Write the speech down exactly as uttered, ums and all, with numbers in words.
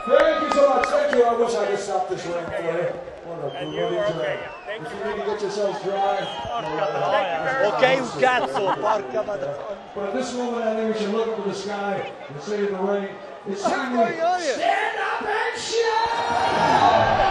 Thank you so much. Thank you. I wish I could stop this rain for you. What a And you were okay. If you need to get yourselves dry. Ok, un cazzo, porca madonna. But at this moment, I think we should look up to the sky and say to the rain, it's time to stand up and shout!